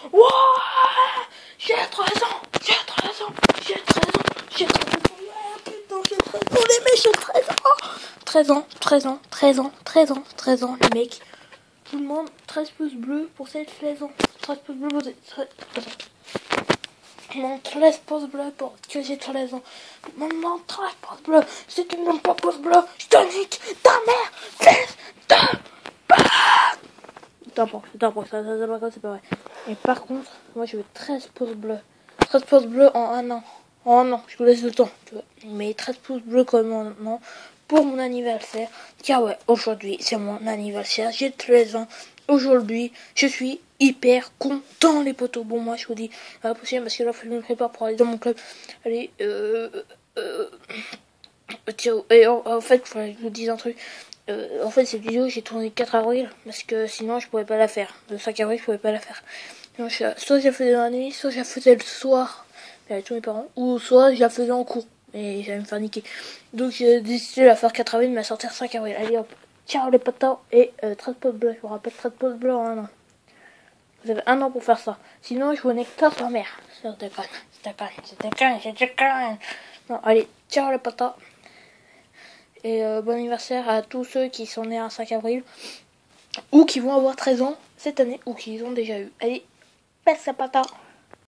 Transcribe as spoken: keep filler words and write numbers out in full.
Wouah, j'ai treize ans, j'ai treize ans, j'ai treize ans, j'ai treize ans. Ouais, putain, j'ai treize ans, les mecs, j'ai treize ans. treize ans, treize ans, treize ans, treize ans, treize ans, les mecs. Tout le monde, treize pouces bleus pour cette treize ans. treize pouces bleus pour cette... treize... Mon treize pouces bleus pour que j'ai treize ans. Mon treize pouces bleus. Si tu ne donnes pas pouces bleus, je te nique ta mère, fils de pute. N'importe, n'importe, ça, ça, ça, ça, c'est pas vrai. Et par contre, moi je veux treize pouces bleus. treize pouces bleus en un an. En un an, je vous laisse le temps, tu vois. Mais treize pouces bleus comme en un an pour mon anniversaire. Car ouais, aujourd'hui c'est mon anniversaire. J'ai treize ans. Aujourd'hui, je suis hyper content, les potos. Bon, moi je vous dis à la prochaine parce que là, je me prépare pour aller dans mon club. Allez, euh. euh Ciao. Et en, en fait, je vous dis un truc. Euh, en fait, cette vidéo, j'ai tourné le quatre avril parce que sinon, je pouvais pas la faire. Le cinq avril, je pouvais pas la faire. Donc, je, soit je la faisais dans la nuit, soit je la faisais le soir avec tous mes parents, ou soit je la faisais en cours. Et j'allais me faire niquer. Donc, j'ai décidé de la faire quatre avril, mais à sortir cinq avril. Allez hop. Ciao les potos. Et euh, treize pouces bleus. Je vous rappelle, treize pouces bleus en un an. Vous avez un an pour faire ça. Sinon, je vous nique ta sur mère. Je déconne. Je déconne. Je déconne. Je déconne. Non, allez. Ciao les potos. Et euh, bon anniversaire à tous ceux qui sont nés un cinq avril ou qui vont avoir treize ans cette année ou qui les ont déjà eu. Allez, passe la pata.